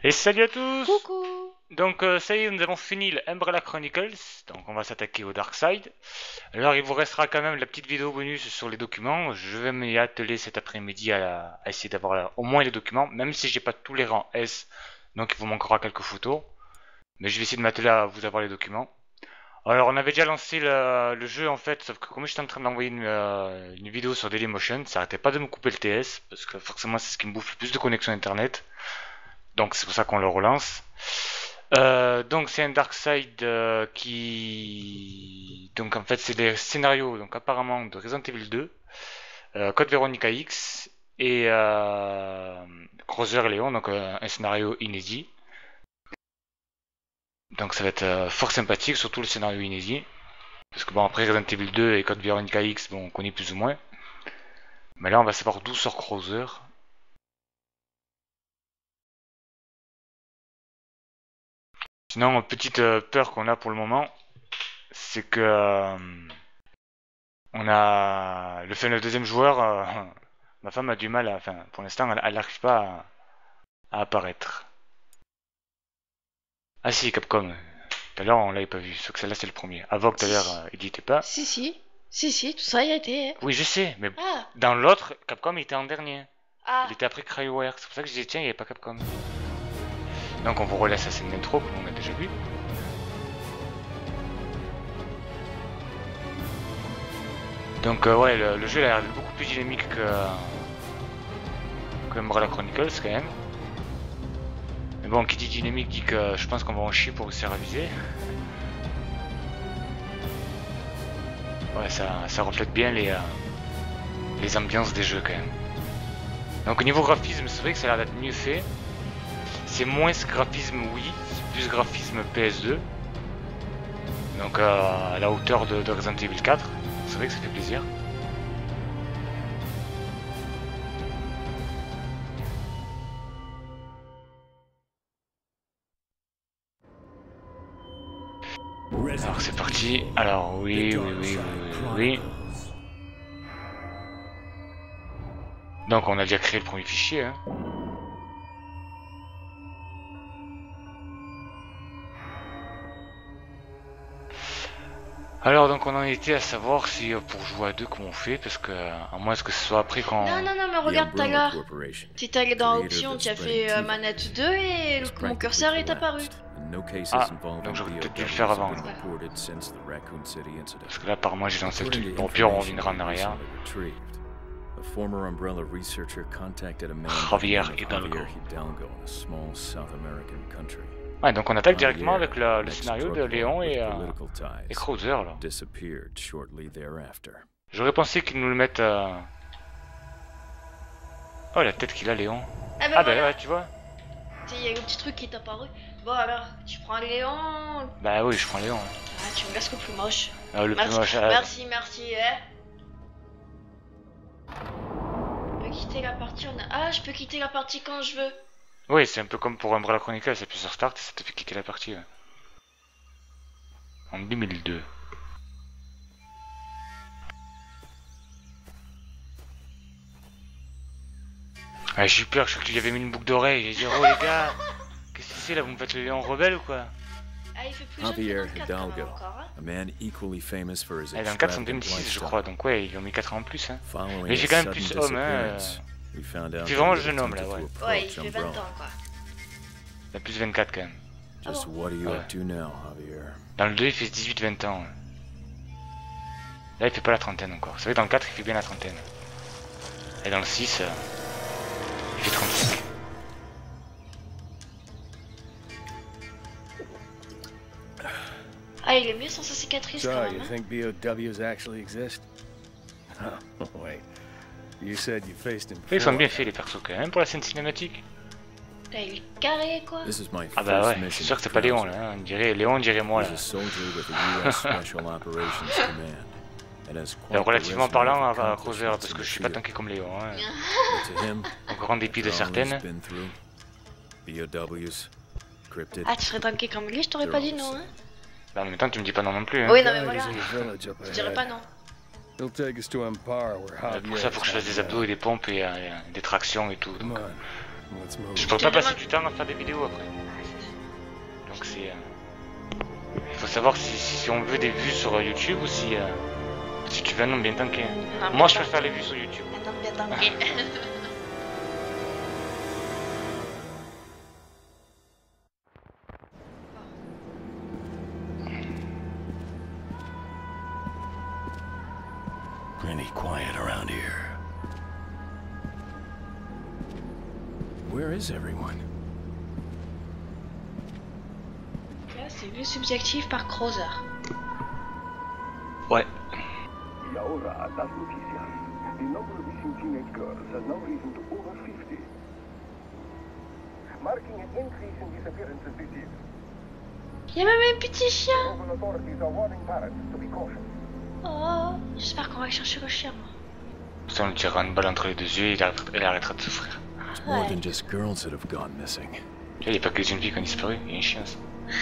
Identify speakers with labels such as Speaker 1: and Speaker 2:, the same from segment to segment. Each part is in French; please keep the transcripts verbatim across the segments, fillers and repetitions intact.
Speaker 1: Et salut à tous.
Speaker 2: Coucou.
Speaker 1: Donc euh, ça y est, nous avons fini le Umbrella Chronicles, donc on va s'attaquer au Dark Side. Alors il vous restera quand même la petite vidéo bonus sur les documents, je vais m'y atteler cet après-midi à, à essayer d'avoir au moins les documents, même si j'ai pas tous les rangs S, donc il vous manquera quelques photos. Mais je vais essayer de m'atteler à vous avoir les documents. Alors on avait déjà lancé le, le jeu en fait, sauf que comme j'étais en train d'envoyer une, euh, une vidéo sur Dailymotion, ça arrêtait pas de me couper le T S, parce que forcément c'est ce qui me bouffe le plus de connexion internet. Donc c'est pour ça qu'on le relance. Euh, donc c'est un Darkseid euh, qui... Donc en fait c'est les scénarios donc apparemment de Resident Evil deux, euh, Code Veronica X et euh, Creuser et Léon, donc euh, un scénario inédit. Donc ça va être euh, fort sympathique, surtout le scénario inédit. Parce que bon après Resident Evil deux et Code Veronica X, bon on connaît plus ou moins. Mais là on va savoir d'où sort Creuser. Sinon, petite euh, peur qu'on a pour le moment, c'est que euh, on a le, fait, le deuxième joueur. Euh, ma femme a du mal, à, enfin, pour l'instant, elle n'arrive pas à, à apparaître. Ah si, Capcom. Tout à l'heure, on l'avait pas vu. Sauf que celle-là, c'est le premier. Avant que tout à l'heure, euh, il n'y était pas.
Speaker 2: Si, si. Si, si, tout ça y a été.
Speaker 1: Oui, je sais, mais
Speaker 2: Ah.
Speaker 1: dans l'autre, Capcom il était en dernier.
Speaker 2: Ah.
Speaker 1: Il était après Cryoware. C'est pour ça que je disais, tiens, il n'y avait pas Capcom. Donc on vous relaisse la scène d'intro, comme on a déjà vu. Donc euh, ouais, le, le jeu a l'air beaucoup plus dynamique que, que Umbrella Chronicles quand même. Mais bon, qui dit dynamique dit que je pense qu'on va en chier pour réussir à viser. Ouais, ça, ça reflète bien les, euh, les ambiances des jeux quand même. Donc au niveau graphisme, c'est vrai que ça a l'air d'être mieux fait. C'est moins ce graphisme Wii, c'est plus graphisme P S deux. Donc euh, à la hauteur de, de Resident Evil quatre. C'est vrai que ça fait plaisir. Alors c'est parti. Alors oui, oui, oui, oui, oui, oui. Donc on a déjà créé le premier fichier. Hein. Alors donc on en était à savoir si pour jouer à deux comment on fait, parce que à moins que ce soit après quand...
Speaker 2: Non, non, non, mais regarde tout à l'heure. T'es allé dans options, tu as fait euh, manette deux et le, mon curseur est apparu.
Speaker 1: Ah, donc j'aurais peut-être dû le faire avant. Ouais. Parce que là apparemment j'ai lancé le truc. Bon, puis on reviendra en arrière. Javier Hidalgo. Ouais, donc on attaque directement avec le, le scénario de Léon et, euh, et Krauser là. J'aurais pensé qu'ils nous le mettent... Euh... Oh la tête qu'il a Léon.
Speaker 2: Ah, bah,
Speaker 1: ah
Speaker 2: voilà.
Speaker 1: bah ouais, tu vois.
Speaker 2: Il y a le petit truc qui est apparu. Bon alors, tu prends Léon.
Speaker 1: Bah oui, je prends Léon.
Speaker 2: Ah, tu me laisses le plus moche.
Speaker 1: Ah, le
Speaker 2: merci,
Speaker 1: plus moche. Ah...
Speaker 2: merci, merci. Hein. Je peux quitter la partie. On a... Ah, je peux quitter la partie quand je veux.
Speaker 1: Oui, c'est un peu comme pour Umbrella Chronicles, c'est plus sur Start et ça te fait quitter la partie. Ouais. En deux mille deux. Ah, j'ai eu peur, je crois qu'il y avait mis une boucle d'oreille. J'ai dit, oh les gars, qu'est-ce que c'est là, vous me faites le Léon rebelle ou quoi?
Speaker 2: Ah, il fait plus jeune que dans le quatre, quand même, encore, hein.
Speaker 1: Ah, dans le quatre, c'est en deux mille six, je crois, donc ouais, ils ont mis quatre ans en plus. Hein. Mais j'ai quand même plus homme, hein. Il fait vraiment le jeune homme là, ouais.
Speaker 2: Ouais, il fait vingt ans quoi.
Speaker 1: Il a plus vingt-quatre quand même.
Speaker 2: Ah bon.
Speaker 1: Ouais. Dans le deux, il fait dix-huit vingt ans. Ouais. Là, il fait pas la trentaine encore. C'est vrai que dans le quatre, il fait bien la trentaine. Et dans le six, euh, il fait trente-cinq.
Speaker 2: Ah, il est mieux sans sa cicatrice
Speaker 3: So,
Speaker 2: quand même.
Speaker 3: you
Speaker 2: Hein.
Speaker 3: think B O Ws actually exist? Oh, wait. You said you faced him.
Speaker 1: Ils sont bien faits les persos quand même pour la scène cinématique.
Speaker 2: Là, il est carré quoi.
Speaker 1: Ah bah ouais, c'est sûr que c'est pas Léon là. Hein. On dirait Léon, on dirait moi là. Et relativement parlant à, à Creuser parce que je suis pas tanké comme Léon. Hein. Au grand dépit de certaines.
Speaker 2: Ah, tu serais tanké comme lui, je t'aurais pas dit non. Hein.
Speaker 1: Bah, en même temps, tu me dis pas non non plus. Hein.
Speaker 2: Oui, non mais voilà.
Speaker 3: There's a village up
Speaker 2: Je dirais
Speaker 3: ahead.
Speaker 2: pas non.
Speaker 3: He'll take us to Empire, where
Speaker 1: Euh,
Speaker 3: Javier
Speaker 1: pour ça, faut que je fasse des abdos et des pompes et euh, des tractions et tout.
Speaker 3: Come
Speaker 1: Donc.
Speaker 3: on.
Speaker 1: Je peux pas passer du temps à faire des vidéos après. Donc c'est... Euh... Il faut savoir si, si, si on veut des vues sur YouTube ou si... Euh... Si tu veux un nom bien tanké. Moi je préfère les vues sur YouTube.
Speaker 2: Un nom bien tanké.
Speaker 3: Pretty quiet around here. Where is everyone?
Speaker 2: Là, c'est vue subjective par Krauser.
Speaker 1: Ouais.
Speaker 4: Y ahora las noticias. The number of missing teenage girls has now risen to over fifty, marking an increase in disappearances this year.
Speaker 2: Il y a même un petit chien.
Speaker 4: Local authorities are warning parents to be cautious.
Speaker 2: Oh, j'espère qu'on va chercher le chien, moi.
Speaker 1: Ça, on lui tirera une balle entre les deux yeux et il arrêtera, il arrêtera de souffrir.
Speaker 3: It's more than just girls that have gone missing.
Speaker 1: Il n'y a pas que les jeunes filles qui ont disparu, il y a un chien aussi.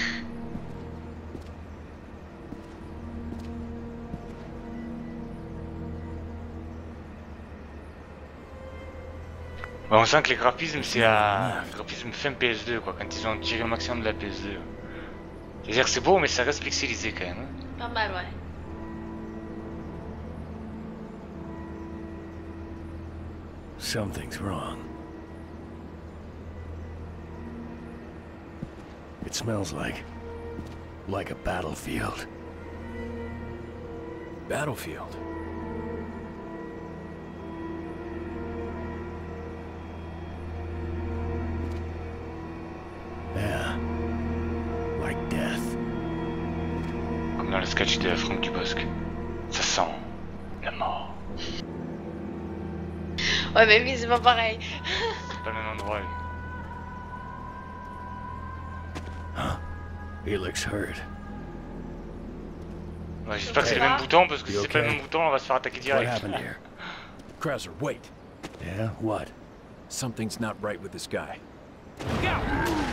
Speaker 1: Ouais, on sent que les graphismes c'est à... Les graphismes fin P S deux quoi, quand ils ont tiré le maximum de la P S deux. C'est-à-dire que c'est beau mais ça reste pixelisé quand même. Hein.
Speaker 2: Pas mal, ouais.
Speaker 3: Something's wrong. It smells like... like a battlefield. Battlefield? Yeah. Like death.
Speaker 1: Comme dans le sketch de Franck Dubosc. Ça sent la mort.
Speaker 2: Ouais, mais oui, c'est pas pareil.
Speaker 1: C'est pas le même endroit. Lui.
Speaker 3: Huh? He looks hurt.
Speaker 1: Ouais, j'espère que c'est le même bouton parce que si c'est pas le même bouton, on va se faire attaquer
Speaker 3: What
Speaker 1: direct.
Speaker 3: happened here?
Speaker 5: Krauser, wait.
Speaker 3: Yeah, what?
Speaker 5: Something's not right with this guy.
Speaker 1: C'est bon,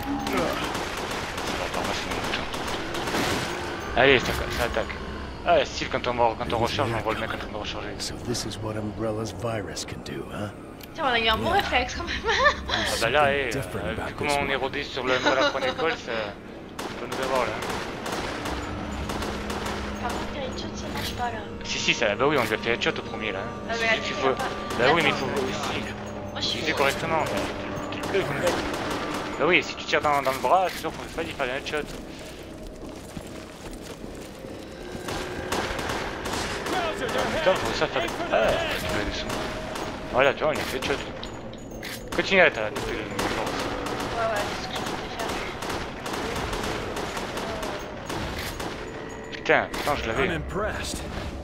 Speaker 1: par moi, c'est le même bouton. Allez, ça, ça attaque. Ah, style quand on, quand on recharge, on voit le mec en train de recharger.
Speaker 3: So this is what Umbrella's virus can do, huh?
Speaker 2: Tiens, on a eu un bon réflexe quand même.
Speaker 1: Ah bah là, eh, euh, vu comment on est rodé sur le Umbrella Chronicles, ça peut nous avoir là.
Speaker 2: Par contre, les headshots ça marche pas là.
Speaker 1: Si, si, ça, bah oui, on lui a fait headshot au premier là.
Speaker 2: Ah, mais là,
Speaker 1: il
Speaker 2: tu
Speaker 1: faut...
Speaker 2: l'as pas.
Speaker 1: Bah oui, mais il faut
Speaker 2: Moi, je
Speaker 1: si,
Speaker 2: suis
Speaker 1: utiliser correctement. Tu le peux, comme mec. Bah oui, si tu tires dans, dans le bras, c'est sûr qu'on fait pas d'y faire un headshot. Putain, faut ça faire des... Ah, tu veux des sons. Voilà, tu vois, on lui a fait headshot. Continue à ta...
Speaker 2: Ouais, ouais, c'est ce que je voulais faire.
Speaker 1: Putain, putain, je l'avais.
Speaker 5: I'm impressed.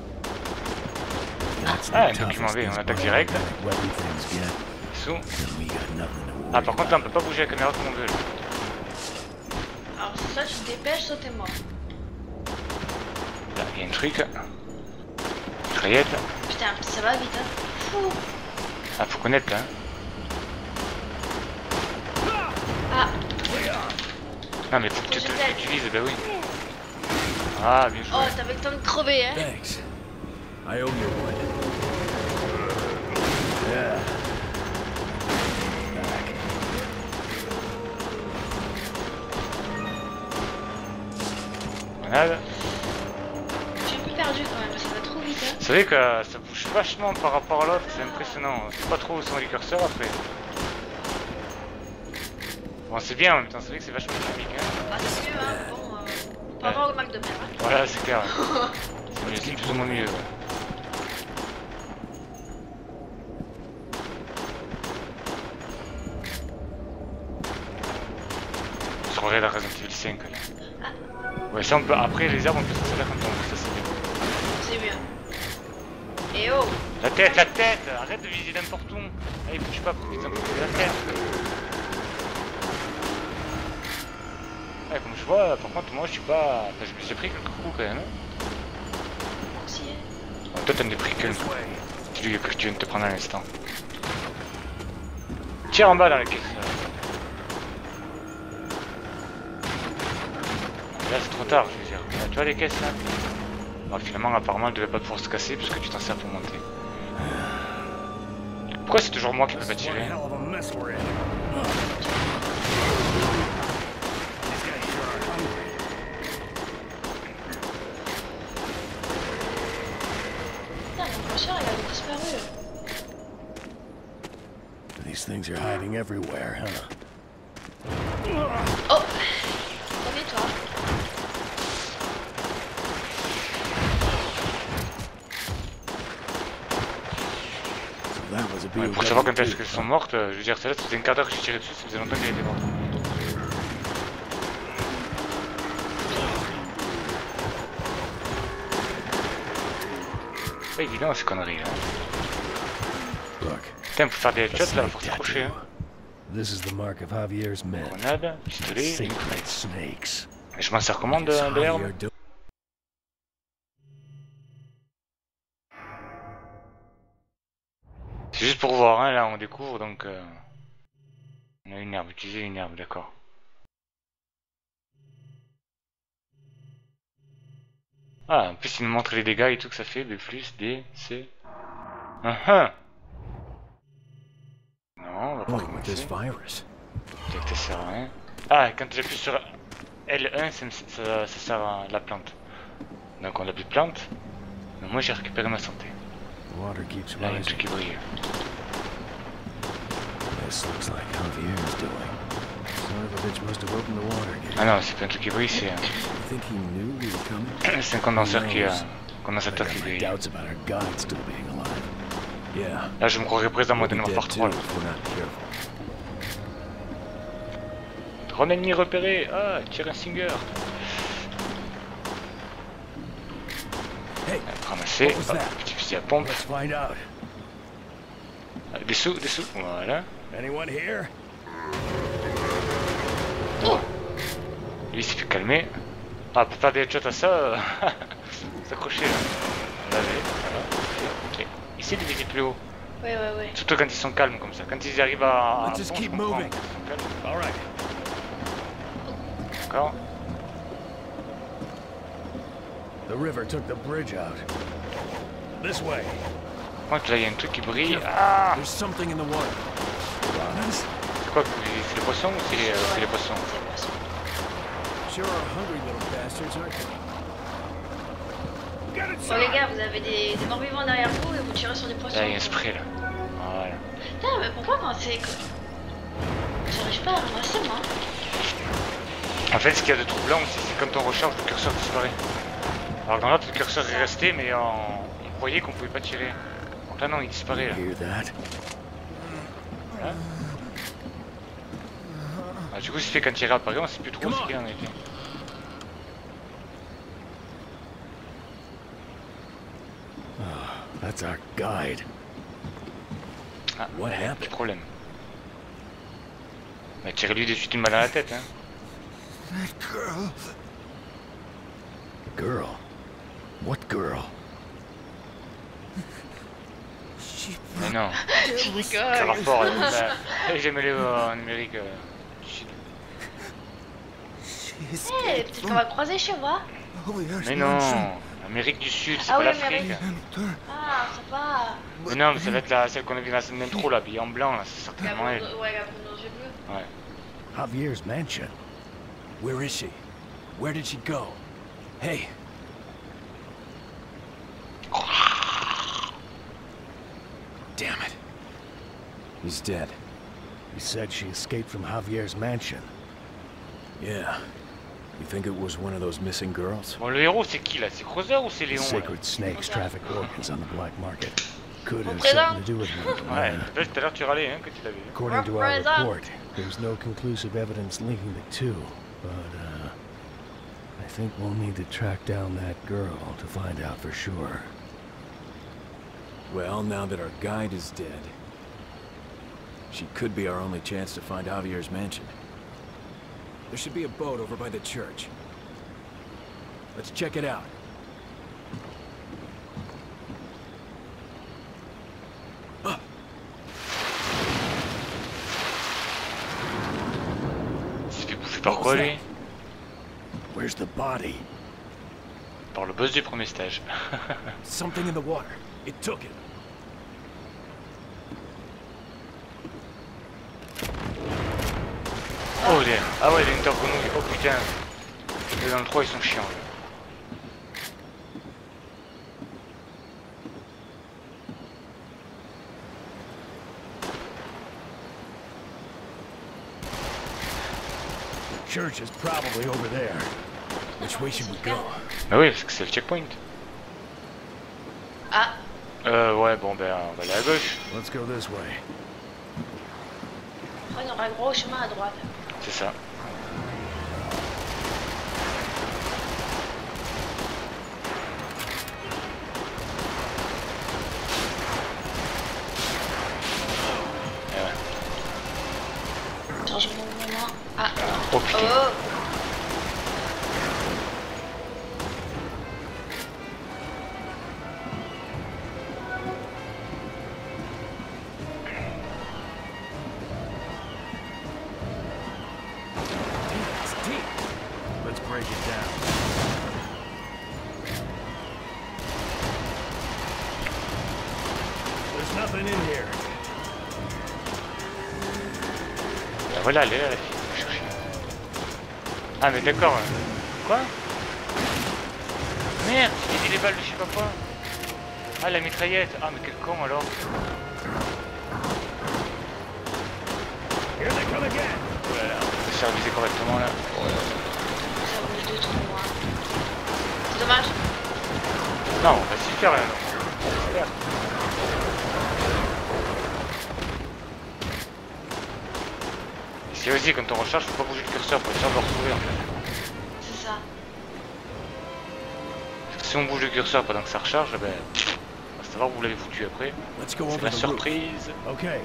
Speaker 1: Ah, document V, on attaque direct. Sous. Ah, par contre, là, on peut pas bouger la caméra comme on veut. Là.
Speaker 2: Alors, c'est ça, tu te dépêches, soit t'es mort.
Speaker 1: Là, il y a un truc. Mitraillette.
Speaker 2: Putain, ça va vite, hein. Fou.
Speaker 1: Ah, faut connaître là.
Speaker 2: Ah,
Speaker 1: Non, mais faut que tu te l'utilises, bah oui. Ah, bien joué.
Speaker 2: oh, t'avais le temps de crever, hein.
Speaker 5: Thanks. I owe you one.
Speaker 3: Yeah.
Speaker 1: Voilà.
Speaker 2: Je suis un peu perdu quand même, ça va trop vite, hein.
Speaker 1: Vous savez que euh, ça bouge vachement par rapport à l'autre, c'est impressionnant. C'est pas trop où sont les curseurs après. Bon, c'est bien en même temps, c'est vrai que c'est vachement dynamique. Hein.
Speaker 2: Ah, c'est mieux, hein. Bon, euh, pas avoir le mal de mer, hein.
Speaker 1: Voilà, c'est clair. C'est mieux, c'est plus ou moins mieux. Ouais. Je regarde la Resident Evil cinq là.
Speaker 2: Ah.
Speaker 1: Ouais, ça on peut. Après, les arbres on peut s'en servir quand on veut, ça c'est bien.
Speaker 2: C'est mieux. Et oh.
Speaker 1: La tête, la tête. Arrête de viser n'importe où. Allez, bouge pas, faut vite un peu viser la tête. Ouais, comme je vois, par contre, moi je suis pas. Enfin, je me suis pris quelques coups quand même.
Speaker 2: Aussi, hein.
Speaker 1: Ouais, toi t'en as pris quelques coups. C'est lui que tu viens de te prendre à l'instant. Tire en bas dans la caisse. Là c'est trop tard, je veux dire. Là, tu vois les caisses là. Bon, finalement, apparemment, elle devait pas pouvoir se casser puisque tu t'en sers pour monter. Pourquoi c'est toujours moi qui peux pas tirer?
Speaker 3: things are hiding everywhere, huh?
Speaker 2: Oh, reviens-toi.
Speaker 1: Ouais, pour savoir quand est-ce qu'elles sont mortes, je veux dire, celle-là, ça faisait un quart d'heure que j'ai tiré dessus, ça faisait longtemps qu'elle était morte. C'est pas évident ces conneries là. Putain, pour faire des headshots là, faut s'accrocher. Hein. Grenade, pistolet, et je m'en sers comment de, de l'herbe? C'est juste pour voir, hein, là on découvre donc... Euh... On a une herbe, utiliser une herbe, d'accord. Ah, en plus il nous montre les dégâts et tout que ça fait, B plus, D, C... Uh -huh. Non, on va pas commencer. Peut-être que ça sert à rien. Ah, quand j'appuie sur L un, ça, ça, ça sert à la plante. Donc on a plus de plante. Mais moi j'ai récupéré ma santé. Là il y a un truc qui brille. Ah non, c'est pas un truc qui brille, c'est... C'est un condenseur qui a... Un condensateur qui brille. Là je me croirais présent moi de Modern Warfare trois. Drone ennemi repéré. Ah, tire un Singer. Ramasser. Hop, petit fusil à pompe. Ah, dessous, dessous. Voilà. Oh. Lui il s'est fait calmer. Ah, pour faire des headshots à ça, euh... s'accrocher là. On l'avait. Voilà. Ok. Ici de viser plus haut.
Speaker 2: Ouais, ouais, ouais.
Speaker 1: Surtout quand ils sont calmes comme ça. Quand ils arrivent à. à
Speaker 5: Just keep moving.
Speaker 1: D'accord.
Speaker 3: The river took the bridge out. This way.
Speaker 1: Moi, là, il y a un truc qui brille. Ah!
Speaker 5: There's something in the water.
Speaker 1: C'est quoi? C'est les poissons ou c'est les, euh, les poissons?
Speaker 5: Sure are hungry little bastards, aren't they?
Speaker 2: Bon les gars, vous avez des, des morts vivants derrière vous et vous tirez sur des poissons.
Speaker 1: Là, il y a un spray là. Voilà.
Speaker 2: Putain, mais pourquoi quand c'est... J'arrive pas à ramasser moi.
Speaker 1: En fait, ce qu'il y a de troublant aussi, c'est quand on recharge, le curseur disparaît. Alors dans l'autre, le curseur est resté, mais on, on voyait qu'on pouvait pas tirer. Donc là, non, il disparaît là. Voilà. Ah, du coup, ce qui fait quand il réapparaît, on sait plus trop ce qu'il y a en effet.
Speaker 3: That's our guide.
Speaker 1: Ah, what happened? Problème. Mais tirez-lui de suite une balle à la tête, hein.
Speaker 3: That girl. Girl? What girl?
Speaker 1: Mais non. Quel rapport avec ça? J'aime les en Amérique euh, du Sud.
Speaker 2: Eh, peut-être qu'on va croiser chez moi.
Speaker 1: Mais non, Amérique du Sud, c'est
Speaker 2: ah
Speaker 1: pas
Speaker 2: oui,
Speaker 1: l'Afrique.
Speaker 2: Ah, ça va.
Speaker 1: Mais non, mais ça va être la, celle qu'on a vu dans la scène d'intro, là, habillée en blanc, là, c'est certainement elle.
Speaker 2: Ouais, la blonde aux yeux bleus.
Speaker 1: Ouais.
Speaker 3: Javier's mansion.
Speaker 5: Where is she? Where did she go? Hey. Damn it. He's dead.
Speaker 3: He said she escaped from Javier's mansion.
Speaker 5: Yeah. You think it was one of those missing girls?
Speaker 1: Bon, le héros, c'est qui là? C'est Creuser ou c'est Léon?
Speaker 3: Sacred snakes traffic organs on the black market. Could have something to do with it.
Speaker 1: Ouais, tout à l'heure tu râlais, hein, que tu l'avais vu.
Speaker 3: According to our report, there's no conclusive evidence linking the two, but uh, I think we'll need to track down that girl to find out for sure.
Speaker 5: Well, now that our guide is dead, she could be our only chance to find Javier's mansion. There should be a boat over by the church. Let's check it out. Ah.
Speaker 1: Il s'est fait bouffer par quoi lui?
Speaker 3: Where's the body?
Speaker 1: Par le boss du premier stage.
Speaker 5: Something in the water. It took it.
Speaker 1: Oh, il est... Ah ouais, il y a une grenouille. Oh putain. Et dans le trois, ils sont chiants. Là.
Speaker 3: church is probably over there.
Speaker 5: Which way should we go?
Speaker 1: Bah oui, parce que c'est le checkpoint.
Speaker 2: Ah.
Speaker 1: Euh, ouais, bon, ben, on va aller à gauche.
Speaker 3: Let's go this way.
Speaker 2: Ouais, on aura un gros chemin à droite.
Speaker 1: C'est ça.
Speaker 2: Changement de moment. Ah.
Speaker 1: Oh putain.
Speaker 2: Oh.
Speaker 3: Let's break it down. There's nothing in here.
Speaker 1: Ben voilà, elle est là, la fille. Faut chercher. Ah, mais d'accord. Quoi? Merde, j'ai dit les balles de je sais pas quoi. Ah, la mitraillette. Ah, mais quel con alors.
Speaker 3: Here they come again.
Speaker 1: Oh là là, on peut se faire viser correctement là.
Speaker 2: Ça vaut deux trous noirs. C'est dommage.
Speaker 1: Non, on va s'y faire là. J'espère. C'est aussi quand on recharge, faut pas bouger le curseur pour être sûr de le retrouver en fait.
Speaker 2: C'est ça.
Speaker 1: Parce que si on bouge le curseur pendant que ça recharge, ben. On va savoir que vous l'avez foutu après.
Speaker 5: Let's go
Speaker 1: C'est
Speaker 5: over
Speaker 1: la
Speaker 5: the roof.
Speaker 1: surprise.
Speaker 3: Okay.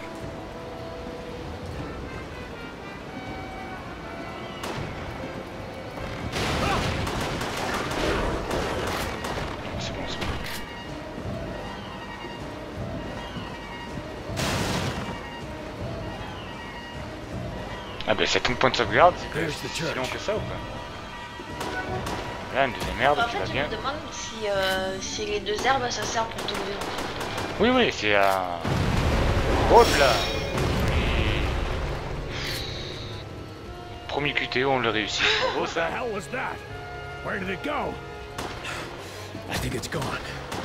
Speaker 1: C'est bon, c'est bon. Ah ben c'est ton point de sauvegarde, c'est que
Speaker 3: There's the
Speaker 1: c'est si
Speaker 3: church.
Speaker 1: long que ça ou quoi? Là une deuxième herbe
Speaker 2: En
Speaker 1: qui va
Speaker 2: fait, je
Speaker 1: bien.
Speaker 2: me demande si, euh, si les deux herbes ça sert pour te lever. En fait.
Speaker 1: Oui oui c'est un... Hop là. Et... Premier Q T O on l'a réussi, c'est beau
Speaker 3: What the
Speaker 1: ça.
Speaker 3: hell was that? Where did it go?
Speaker 5: I think it's gone.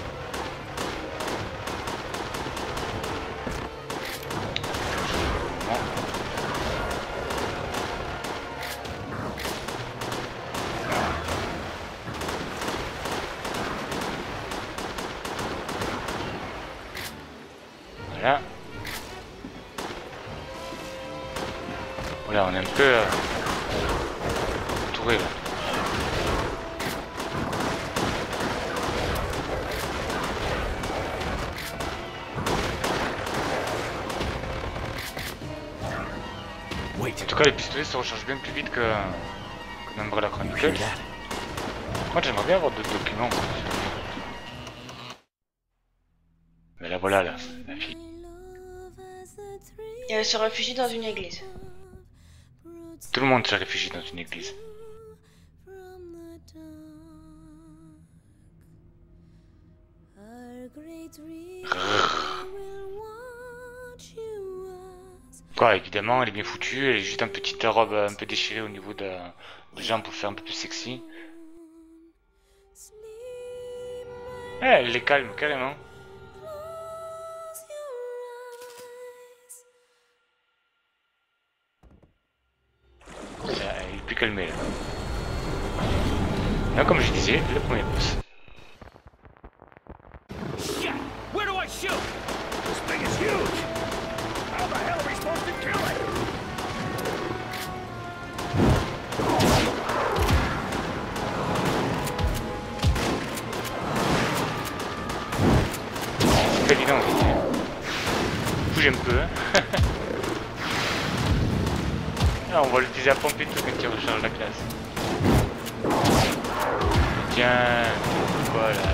Speaker 1: Bon. Voilà. Voilà, on est un peu euh, entouré là.
Speaker 5: Wait.
Speaker 1: En tout cas, les pistolets se rechargent bien plus vite que, que Umbrella Chronicles. Moi, j'aimerais bien avoir d'autres documents. Mais là, voilà, là, la fille.
Speaker 2: Et elle se réfugie dans une église.
Speaker 1: Tout le monde se réfugie dans une église. Quoi, évidemment, elle est bien foutue, elle est juste une petite robe un peu déchirée au niveau de, des jambes pour faire un peu plus sexy. Eh, elle les calme, carrément. Là, elle est plus calmée là. Là, comme je disais, le premier boss.
Speaker 3: Shit! Where do I shoot? This thing is huge! How the hell are we supposed to kill it?
Speaker 1: C'est pas évident aussi. Bouge un peu. Hein. Ah, on va l'utiliser à pomper tout quand il recharge la classe. Tiens, voilà.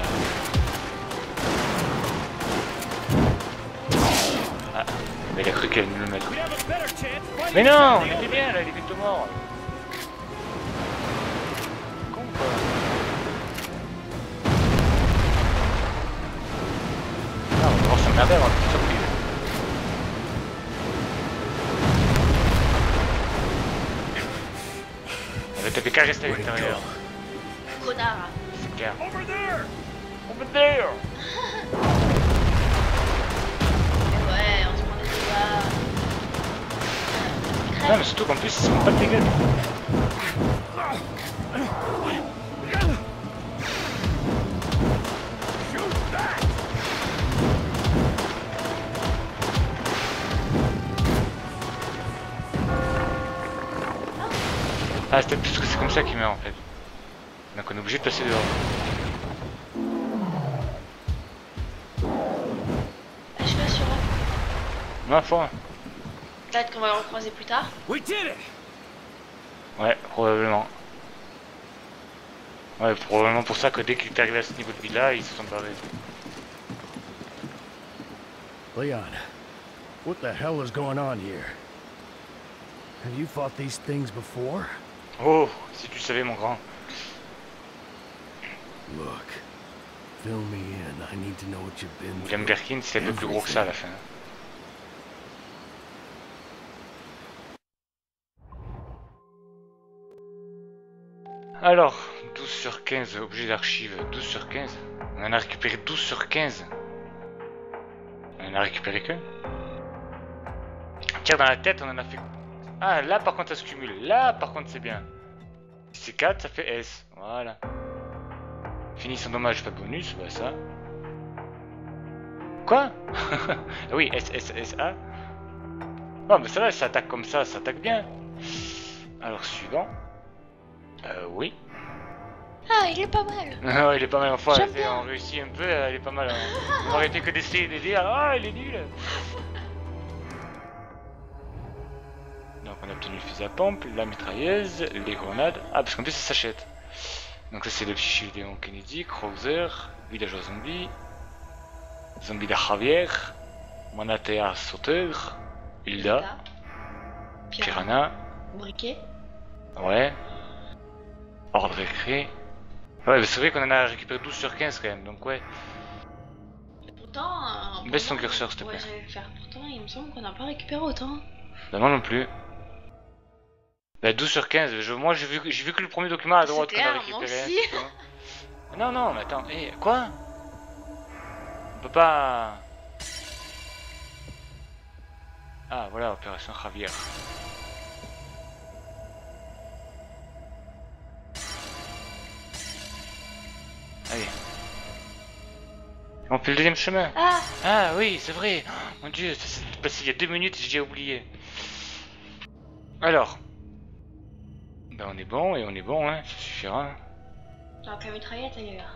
Speaker 1: Ah, mais il a cru qu'elle allait nous le mettre.
Speaker 3: We'd have a better chance finding
Speaker 1: Mais non, on
Speaker 3: the
Speaker 1: était bien là, il est vite mort. Con quoi. Ah, on va voir s'emmerder avant une surprise. On va taper qu'à rester à l'extérieur.
Speaker 2: Connard.
Speaker 1: C'est clair.
Speaker 3: Over there!
Speaker 1: Over there.
Speaker 2: Ouais, on se prend des dégâts.
Speaker 1: Non mais surtout qu'en plus ils se font pas de gueule. Ah c'était plus que c'est comme ça qu'il meurt en fait. Donc on est obligé de passer dehors.
Speaker 2: Je suis pas sûr.
Speaker 1: Non, faut.
Speaker 2: Peut-être qu'on va le recroiser plus tard.
Speaker 5: We did it!
Speaker 1: Ouais, probablement. Ouais, probablement pour ça que dès qu'il est arrivé à ce niveau de villa, ils se sont barrés.
Speaker 3: Leon, what the hell is going on here? Have you fought these things before?
Speaker 1: Oh, si tu savais mon grand.
Speaker 3: Look, fill me in. I need to know what you've been
Speaker 1: William
Speaker 3: through.
Speaker 1: Birkin, c'est un peu plus gros que ça à la fin. Alors, douze sur quinze, objet d'archive, douze sur quinze. On en a récupéré douze sur quinze. On en a récupéré que. Tiens, dans la tête, on en a fait. Ah, là par contre, ça se cumule. Là par contre, c'est bien. Si c'est quatre, ça fait S. Voilà. Fini sans dommage, pas de bonus, bah ça. Quoi? Oui, S, S, S, A. Oh, mais ça va, ça attaque comme ça, ça attaque bien. Alors, suivant. Euh, oui.
Speaker 2: Ah, il est pas mal.
Speaker 1: Ouais, il est pas mal. Enfin,
Speaker 2: J'aime bien.
Speaker 1: on réussit un peu, il est pas mal. On va arrêter que d'essayer d'aider. Ah, il est nul. Donc, on a obtenu le fusil à pompe, la mitrailleuse, les grenades. Ah, parce qu'en plus, ça s'achète. Donc, ça, c'est le fichier Léon Kennedy, Krauser, villageois zombie, zombie de Javier, Manatea sauteur, Hilda, Piranha,
Speaker 2: Briquet.
Speaker 1: ouais, ordre écrit. Ouais, mais c'est vrai qu'on en a récupéré douze sur quinze quand même, donc ouais.
Speaker 2: Pourtant. Euh,
Speaker 1: Baisse ton
Speaker 2: pourtant,
Speaker 1: curseur, s'il te plaît.
Speaker 2: Ouais, j'allais le faire. Pourtant, il me semble qu'on n'a pas récupéré autant.
Speaker 1: Bah, moi non plus. Bah, douze sur quinze, je, moi j'ai vu, j'ai vu que le premier document à droite qu'on a
Speaker 2: clair,
Speaker 1: récupéré.
Speaker 2: moi aussi.
Speaker 1: c'est tout. Non, non, mais attends, hé, quoi? On peut pas. Ah, voilà, opération Javier. Allez. On fait le deuxième chemin.
Speaker 2: Ah,
Speaker 1: Ah oui, c'est vrai. Oh, mon dieu, ça s'est passé il y a deux minutes et j'ai oublié. Alors. Ben on est bon et on est bon, hein, ça suffira.
Speaker 2: donc la mitraillette ailleurs.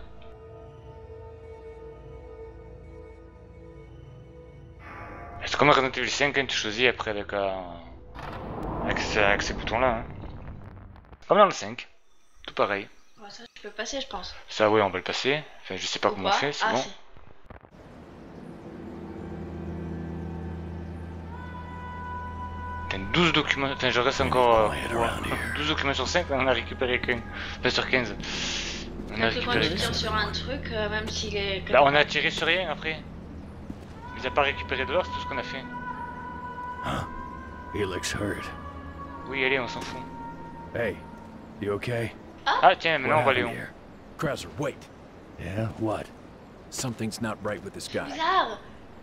Speaker 1: C'est comme Resident Evil cinq quand tu choisis après avec, euh, avec, ce- avec ces boutons là. Hein. Comme dans le cinq. Tout pareil.
Speaker 2: Ouais, ça, je peux passer, je pense.
Speaker 1: Ça, oui, on va le passer. Enfin, je sais pas
Speaker 2: Ou
Speaker 1: comment
Speaker 2: pas.
Speaker 1: on fait, c'est
Speaker 2: Ah,
Speaker 1: bon.
Speaker 2: si.
Speaker 1: T'as douze documents. Enfin, je reste encore. Euh, ouais, douze documents sur cinq, on en a récupéré qu'un. Enfin, sur quinze. On a
Speaker 2: Parce que quand
Speaker 1: récupéré.
Speaker 2: tu tires sur un truc, euh, même s'il est.
Speaker 1: Bah, on a tiré sur rien après. Mais à pas récupéré de l'or, c'est tout ce qu'on a fait.
Speaker 3: Huh? He looks hurt.
Speaker 1: Oui, allez, on s'en fout.
Speaker 3: Hey, you okay?
Speaker 1: Ah, tiens, maintenant on va
Speaker 3: What
Speaker 1: Léon.
Speaker 3: happened here?
Speaker 5: Krauser, wait.
Speaker 3: Yeah, what?
Speaker 5: Something's not right with this guy.
Speaker 2: Bizarre.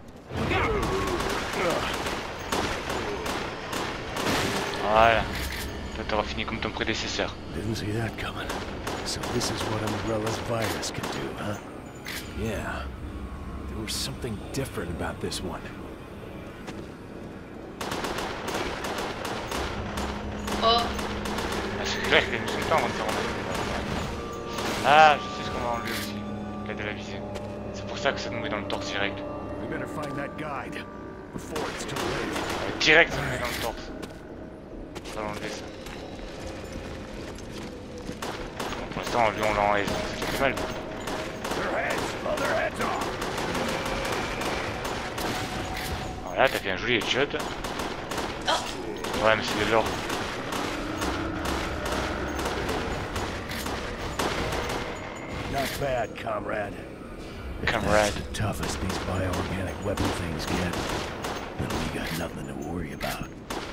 Speaker 1: Voilà. Toi, t'auras fini comme ton prédécesseur.
Speaker 3: Didn't see that coming. So this is what Umbrella's virus can do, huh?
Speaker 5: Yeah. There was something different about this one.
Speaker 2: Oh,
Speaker 1: Ah, c'est clair qu'il y a une temps avant de faire enlever. Ah, je sais ce qu'on va enlever aussi. L'aide à la visée. C'est pour ça que ça nous met dans le torse direct.
Speaker 3: We better find that guide before it's too late.
Speaker 1: Euh, direct, ça nous met dans le torse. On va l'enlever ça. Bon, pour l'instant, lui on l'enlève. C'est pas mal.
Speaker 3: Their heads, blow their heads off.
Speaker 1: Voilà, t'as fait un joli headshot.
Speaker 2: oh.
Speaker 1: Ouais, mais c'est de l'or.
Speaker 3: Not bad, comrade.
Speaker 1: Comrade.
Speaker 3: That's the toughest these bioorganic weapon things get. Then we got nothing to worry about.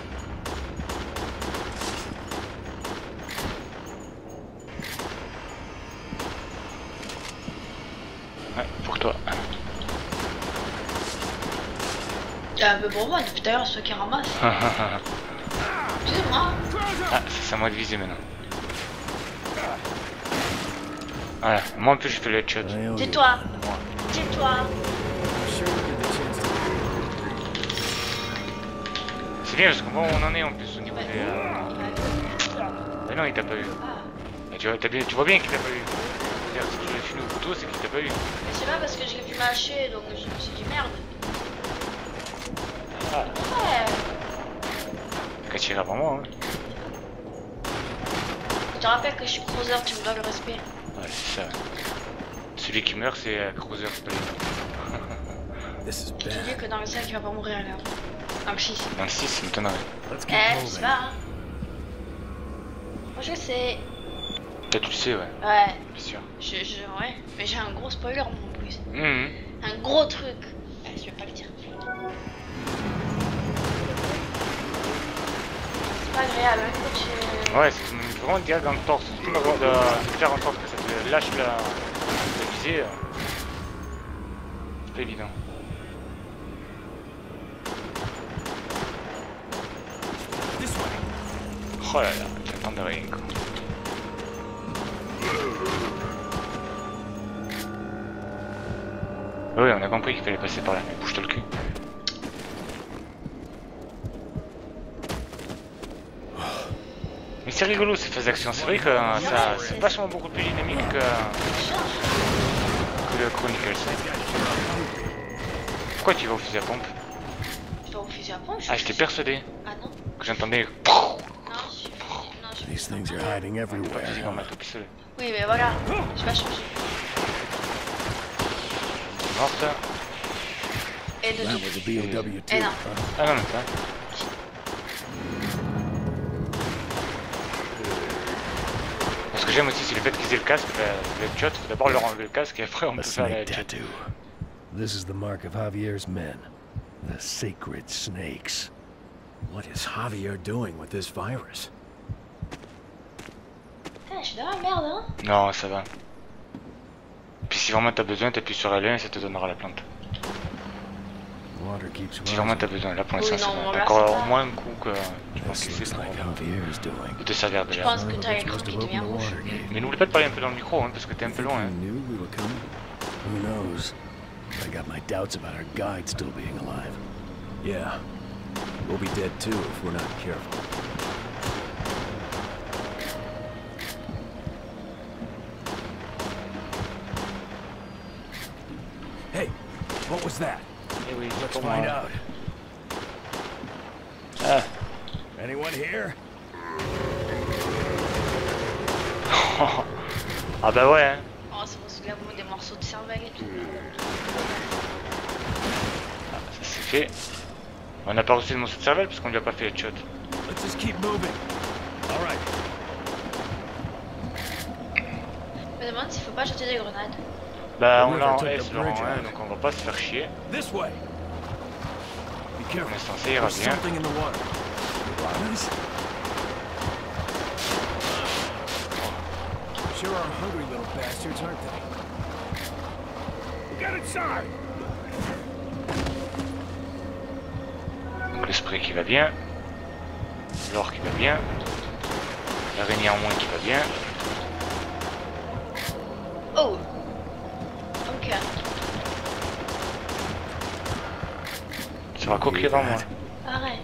Speaker 1: Ouais, pour toi.
Speaker 2: Il y a un peu pour moi depuis tout à l'heure, ceux qui ramassent.
Speaker 1: Ah, c'est à moi de viser maintenant. Voilà, moi en plus je fais le headshot.
Speaker 2: Tais-toi. Tais-toi.
Speaker 1: C'est bien parce qu'on voit où on en est en plus au niveau des... Euh... Ah non, il t'a pas eu. Ah, tu, vois, bien, tu vois bien qu'il t'a pas eu. C'est-à-dire, si tu l'as fini au couteau, c'est qu'il t'a pas eu.
Speaker 2: Mais c'est pas parce que je l'ai vu mâcher, donc je me suis dit merde.
Speaker 1: Ah.
Speaker 2: Ouais.
Speaker 1: Qu'à tirer avant moi, hein.
Speaker 2: Je te rappelle que je suis cruiser, tu me dois le respect.
Speaker 1: Ouais, c'est ça. Celui qui meurt, c'est euh, Cruiser Spade.
Speaker 2: Je te dis que dans le cinq, il va pas mourir là. Dans le six.
Speaker 1: Dans le six, ça m'étonnerait.
Speaker 2: Eh, je sais pas, hein. Moi je sais.
Speaker 1: Toi, tu le sais, ouais.
Speaker 2: Ouais.
Speaker 1: Bien sûr.
Speaker 2: Je, je, ouais. Mais j'ai un gros spoiler en plus.
Speaker 1: Mmh.
Speaker 2: Un gros truc. Ouais, je vais pas le dire. C'est pas agréable, hein, quand tu...
Speaker 1: Ouais, c'est vraiment direct dans le torse. Tout de, de faire en sorte que ça te lâche la, la visée. Euh... C'est pas évident. Oh là là, j'attends de rien quoi. Oui, on a compris qu'il fallait passer par là, mais bouge-toi le cul. Mais c'est rigolo ces phases d'action, c'est vrai que euh, ça c'est vachement beaucoup plus dynamique que, que le Chronicles. Pourquoi tu vas au fusil à pompe?
Speaker 2: Je dois au fusil à pompe.
Speaker 1: Ah, j'étais persuadé
Speaker 2: Ah non?
Speaker 1: que j'entendais.
Speaker 2: Non, je suis... Non, je
Speaker 3: These things are hiding everywhere.
Speaker 1: On m'a tout pistolet.
Speaker 2: Oui, mais voilà, je vais changer.
Speaker 1: Morte.
Speaker 2: Et de
Speaker 3: That
Speaker 2: tout.
Speaker 3: was a B O W too.
Speaker 2: Eh non.
Speaker 3: huh?
Speaker 1: Ah non, mais ça. Ce que j'aime aussi, c'est le fait qu'ils aient le casque, le headshot. Faut d'abord leur enlever le casque et après on peut
Speaker 3: A
Speaker 1: faire le
Speaker 3: snake
Speaker 1: headshot.
Speaker 3: tattoo. This is the mark of Javier's men, the sacred snakes.
Speaker 5: What is Javier doing with this virus?
Speaker 2: Putain, je suis dans la merde, hein.
Speaker 1: Non, ça va. Puis si vraiment t'as besoin, t'appuies sur L un et ça te donnera la plante.
Speaker 3: Water keeps
Speaker 1: Si vraiment t'as
Speaker 3: rising.
Speaker 1: besoin, là pour
Speaker 2: Oui,
Speaker 1: l'instant
Speaker 2: non,
Speaker 1: c'est
Speaker 2: bon,
Speaker 1: bon.
Speaker 2: là,
Speaker 1: Encore
Speaker 2: c'est
Speaker 1: au
Speaker 2: pas-
Speaker 1: moins un coup que tu penses
Speaker 3: This
Speaker 1: que c'est
Speaker 3: looks
Speaker 1: pour
Speaker 3: like Javier's doing.
Speaker 1: de te servir de
Speaker 2: Je
Speaker 1: là.
Speaker 2: pense que
Speaker 3: One of
Speaker 2: t'as
Speaker 3: us
Speaker 2: l'écran
Speaker 3: must
Speaker 2: qui
Speaker 3: have
Speaker 2: devient
Speaker 3: opened the
Speaker 2: rouge.
Speaker 3: water gate.
Speaker 1: Mais n'oublie pas de parler un peu dans le micro, hein, parce que t'es un peu loin. Hein.
Speaker 5: knew we were coming?
Speaker 3: Who knows? I got my doubts about our guide still being alive.
Speaker 5: Yeah. We'll be dead too if we're not careful. Hey, what was that?
Speaker 1: Eh oui, c'est
Speaker 3: Let's
Speaker 1: pour
Speaker 3: find
Speaker 1: moi.
Speaker 3: out.
Speaker 1: Ah.
Speaker 3: Anyone here?
Speaker 1: Ah bah ouais, hein.
Speaker 2: Oh, c'est parce que là, vous des morceaux de cervelle et tout.
Speaker 1: Ah, ça c'est fait. On n'a pas reçu de morceau de cervelle parce qu'on lui a pas fait headshot.
Speaker 5: Let's just keep moving.
Speaker 3: All right.
Speaker 2: Je me demande s'il faut pas jeter des grenades.
Speaker 1: Bah
Speaker 3: The
Speaker 1: on
Speaker 3: river
Speaker 1: l'a en
Speaker 3: took the
Speaker 1: S, le rang
Speaker 3: bridge
Speaker 1: un,
Speaker 3: out.
Speaker 1: donc on va pas se faire chier.
Speaker 5: This way. Be
Speaker 1: Pour
Speaker 5: careful.
Speaker 1: l'instant ça ira
Speaker 5: There's
Speaker 1: bien.
Speaker 5: something in the water. Piranhas? Sure are hungry little bastards, aren't they?
Speaker 4: Get inside!
Speaker 1: Donc le spray qui va bien. L'or qui va bien. L'araignée en moins qui va bien.
Speaker 2: Oh! Ok.
Speaker 1: Ça va coquiller dans moi.
Speaker 2: Arrête.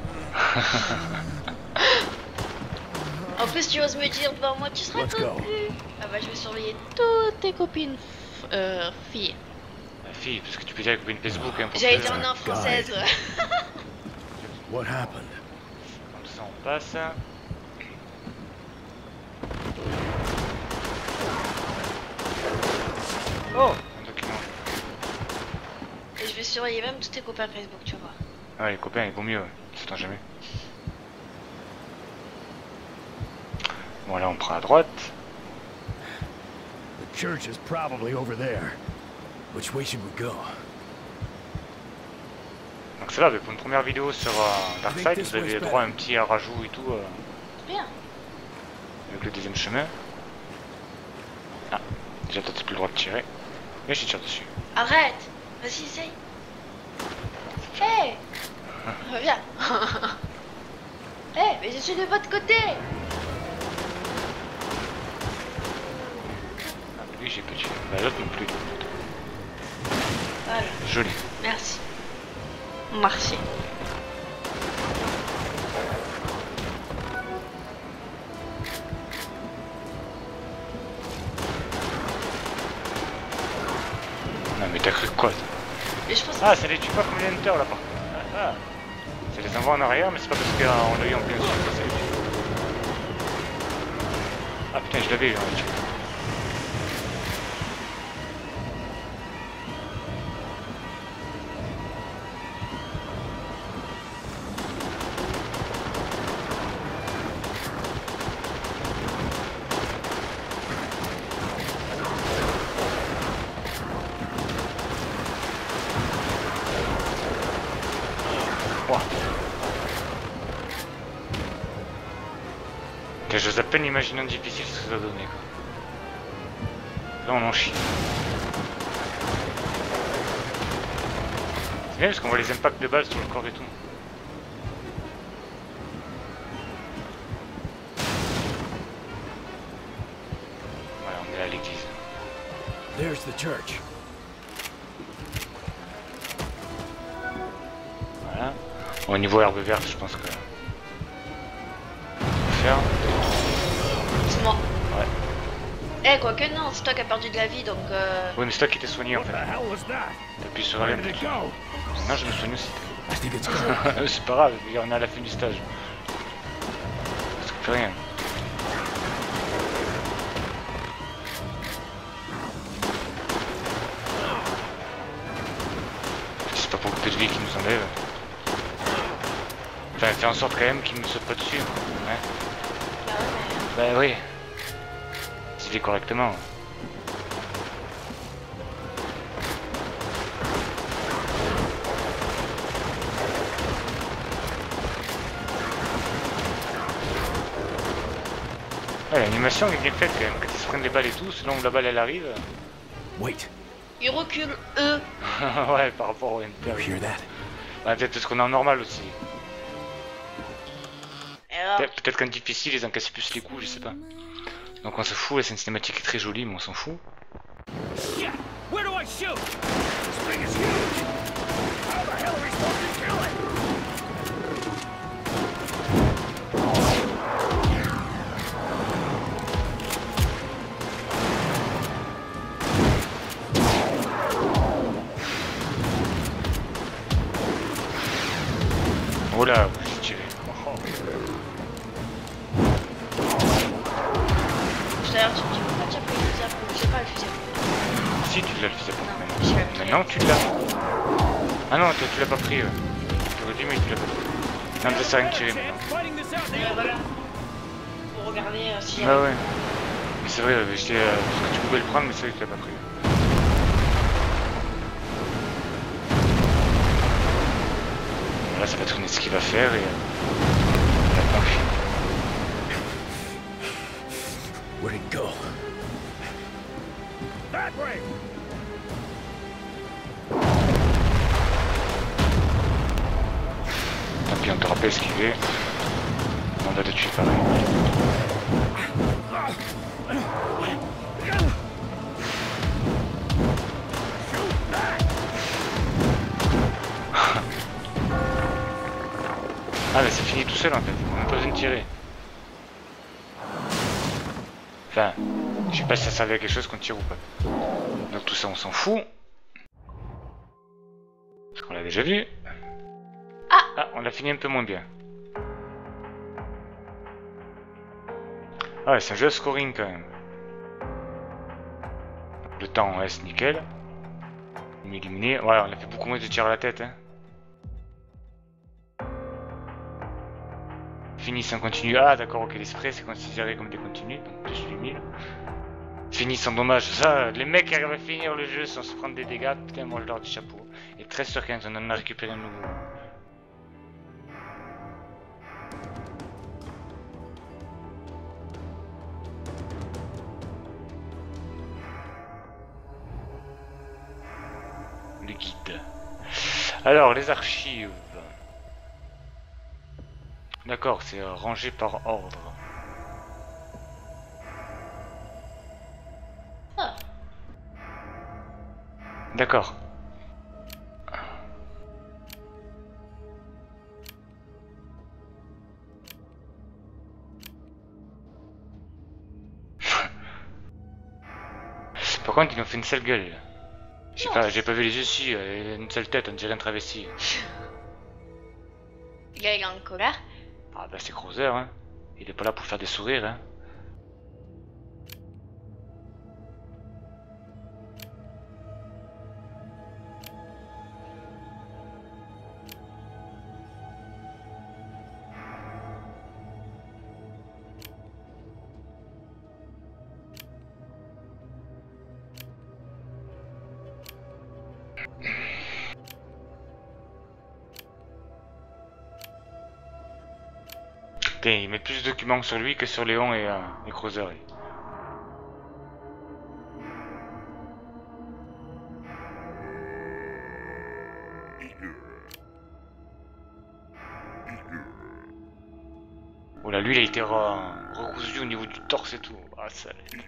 Speaker 2: En plus, tu oses me dire devant moi, tu seras
Speaker 3: Let's go.
Speaker 2: conclu. Ah bah, je vais surveiller toutes tes copines f- euh, filles.
Speaker 1: La fille, parce que tu peux dire avec une Facebook. Hein, pour
Speaker 2: J'allais
Speaker 1: que-
Speaker 2: dire en française.
Speaker 3: What happened?
Speaker 1: Comme ça on passe. Oh, un document.
Speaker 2: Et je vais surveiller même tous tes copains Facebook, tu vois.
Speaker 1: Ah les copains, il vaut mieux, ça t'en jamais. Bon là on prend à droite.
Speaker 3: The church is probably over there.
Speaker 5: Which way should we go?
Speaker 1: Donc ça va, mais pour une première vidéo sur euh, Darkside, vous avez droit à un petit rajout et tout euh,
Speaker 2: Bien.
Speaker 1: avec le deuxième chemin. Ah, déjà toi t'as plus le droit de tirer. Mais je tire dessus.
Speaker 2: Arrête. Vas-y, essaye. Hé. Reviens. Hé, mais je suis de votre côté.
Speaker 1: lui j'ai pas tué. Bah l'autre non plus.
Speaker 2: Voilà.
Speaker 1: Joli.
Speaker 2: Merci. Merci.
Speaker 1: Non mais t'as cru quoi?
Speaker 2: Mais je pense
Speaker 1: Ah, ça les tue pas comme les Hunters là par contre. Ah, ah. Ça les envoie en arrière, mais c'est pas parce qu'on l'a eu en plein dessus que ça les tue. Ah putain, je l'avais, j'aurais tué. J'ose à peine imaginer un difficile ce que ça va donner quoi. Là on en chie. C'est bien parce qu'on voit les impacts de balles sur le corps et tout. Voilà, on est à l'église.
Speaker 5: There's the church.
Speaker 1: Voilà. Bon, au niveau herbe verte, je pense que... Faire.
Speaker 2: c'est moi.
Speaker 1: Ouais.
Speaker 2: Eh, quoique non, c'est toi qui as perdu de la vie donc. Euh...
Speaker 1: Oui, mais c'est toi qui t'es soigné en
Speaker 4: What
Speaker 1: fait.
Speaker 4: the hell was that?
Speaker 1: T'appuies sur
Speaker 4: Where
Speaker 1: rien.
Speaker 4: did it go?
Speaker 1: Non, je me soigne aussi.
Speaker 5: I think it's
Speaker 1: C'est pas grave, on est à la fin du stage. Ça fait rien. C'est pas pour le peu de vie qui nous enlève. Enfin, fais en sorte quand même qu'il ne saute pas dessus. Ouais.
Speaker 2: Bah ouais, mais.
Speaker 1: Bah oui. Dis-les correctement. Ouais, l'animation est bien faite quand même. Quand ils se prennent les balles et tout, selon où la balle elle arrive.
Speaker 5: Wait.
Speaker 2: Ils reculent, eux.
Speaker 1: Ouais, par rapport au
Speaker 5: You
Speaker 1: Inter.
Speaker 5: hear that?
Speaker 1: Ouais, peut-être parce qu'on est en normal aussi.
Speaker 2: Et alors,
Speaker 1: Pe- Peut-être qu'en difficile, ils encaissent plus les coups, je sais pas. Donc on s'en fout, c'est une cinématique qui est très jolie, mais on s'en fout.
Speaker 5: Yeah. Where do I shoot?
Speaker 4: This thing is huge! How the hell are we supposed to kill it?
Speaker 1: Oh là, j'ai tiré. Oh, oh.
Speaker 2: tout à l'heure, tu me dis pourquoi tu as pris le fusil à pompe. Je sais pas le fusil à pompe.
Speaker 1: Si, tu l'as le fusil à pompe
Speaker 2: Non,
Speaker 1: maintenant.
Speaker 2: je l'ai pris.
Speaker 1: Maintenant tu l'as. Ah non, toi, tu l'as pas pris. Euh. T'aurais dit, mais tu l'as pas pris. Non, ça sert à rien de tirer maintenant.
Speaker 5: Fighting this out in
Speaker 2: Et
Speaker 5: the
Speaker 2: voilà. Pour regarder euh, si.
Speaker 1: Bah ouais. Mais c'est vrai, euh, j'étais, euh, parce que tu pouvais le prendre, mais c'est vrai que tu l'as pas pris. Là, ça va être une esquive à faire et... Euh, la confiance.
Speaker 5: Where'd it go?
Speaker 4: That way!
Speaker 1: Tant pis, on t'aura pas esquivé. On va te tuer pareil. Ah mais c'est fini tout seul en fait, on n'a pas besoin de tirer. Enfin, je sais pas si ça servait à quelque chose qu'on tire ou pas. Donc tout ça on s'en fout. Parce qu'on l'a déjà vu.
Speaker 2: Ah,
Speaker 1: Ah, on l'a fini un peu moins bien. Ah ouais, c'est un jeu à scoring quand même. Le temps en S, nickel. On est éliminé. Voilà, on a fait beaucoup moins de tirs à la tête. Hein. Fini sans continu. Ah d'accord, ok, les sprays c'est considéré comme des continues, donc plus huit mille. Fini sans dommage. Ça, les mecs qui arrivent à finir le jeu sans se prendre des dégâts, putain, moi je leur dis chapeau. Et treize sur quinze, on en a récupéré un nouveau. Le guide. Alors, les archives. D'accord, c'est euh, rangé par ordre.
Speaker 2: ah.
Speaker 1: D'accord. Par contre, ils ont fait une sale gueule. J'ai pas, j'ai pas vu les yeux si, euh, une seule tête, on dirait un travesti.
Speaker 2: Le gars, il est en colère.
Speaker 1: Ah bah c'est Krauser, hein. Il est pas là pour faire des sourires, hein. Putain, il met plus de documents sur lui que sur Léon et, euh, et Krauser. Oh là, lui, il a été recousu au niveau du torse et tout. Ah, ça l'est.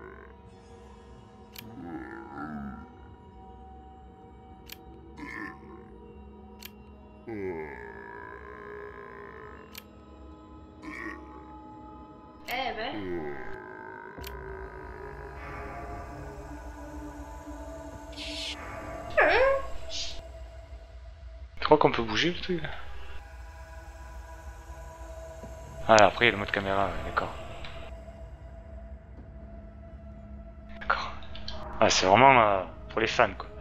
Speaker 2: Eh ben.
Speaker 1: Tu crois qu'on peut bouger le truc là? Ah là, après il y a le mode caméra, ouais, d'accord. D'accord. Ah c'est vraiment euh, pour les fans quoi.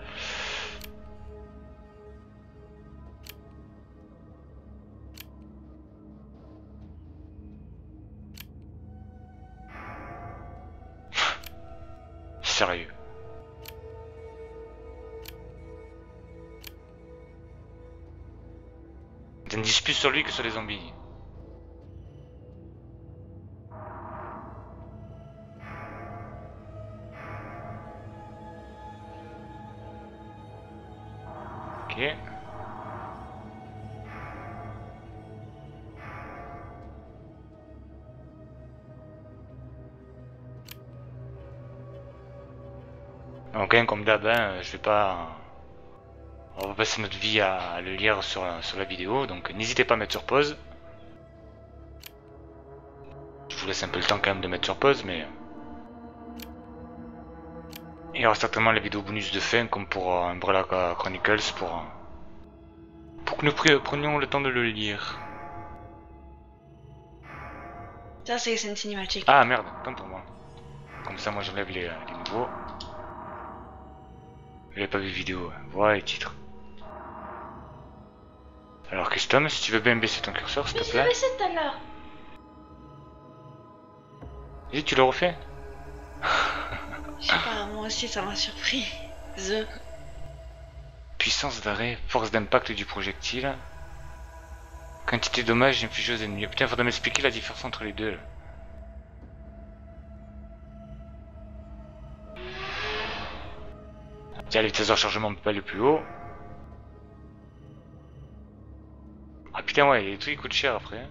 Speaker 1: Sérieux. T'as une dispute sur lui que sur les zombies. Ok. Donc hein, comme d'hab, hein, je vais pas... On va passer notre vie à le lire sur, sur la vidéo, donc n'hésitez pas à mettre sur pause. Je vous laisse un peu le temps quand même de mettre sur pause, mais... Il y aura certainement la vidéo bonus de fin, comme pour euh, Umbrella Chronicles, pour, euh, pour que nous prenions le temps de le lire.
Speaker 2: Ça, c'est les scènes cinématiques.
Speaker 1: Ah merde, tant pour moi. Comme ça, moi j'enlève les, les nouveaux. J'avais pas vu vidéo, voilà les titres. Alors Custom, si tu veux bien baisser ton curseur s'il te plaît.
Speaker 2: Mais je l'ai baissé tout à l'heure.
Speaker 1: Et tu le refais?
Speaker 2: Je sais pas, moi aussi ça m'a surpris. The.
Speaker 1: Puissance d'arrêt, force d'impact du projectile. Quantité de dommages infligés aux ennemis. Putain, faudrait m'expliquer la différence entre les deux là. Tiens, la vitesse de rechargement on peut pas aller plus haut. Ah putain ouais, les trucs ils coûtent cher après.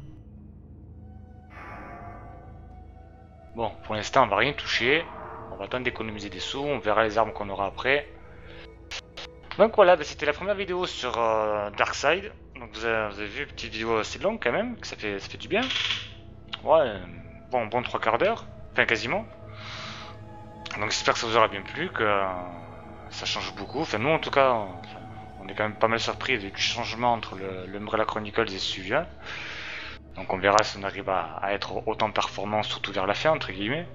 Speaker 1: Bon, pour l'instant on va rien toucher. On va attendre d'économiser des sous, on verra les armes qu'on aura après. Donc voilà, bah, c'était la première vidéo sur euh, Darkseid. Donc vous avez, vous avez vu, une petite vidéo assez longue quand même, que ça fait, ça fait du bien. Ouais, bon, bon trois quarts d'heure, enfin quasiment. Donc j'espère que ça vous aura bien plu, que euh, ça change beaucoup. Enfin nous en tout cas, on, on est quand même pas mal surpris du changement entre le, le Umbrella Chronicles et celui-là. Donc on verra si on arrive à, à être autant performant, surtout vers la fin entre guillemets.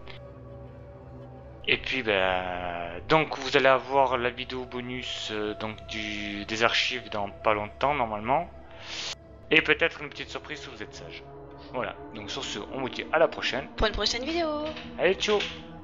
Speaker 1: Et puis ben, donc vous allez avoir la vidéo bonus euh, donc du, des archives dans pas longtemps normalement. Et peut-être une petite surprise si vous êtes sage. Voilà, donc sur ce, on vous dit à la prochaine.
Speaker 2: Pour une prochaine vidéo.
Speaker 1: Allez, ciao.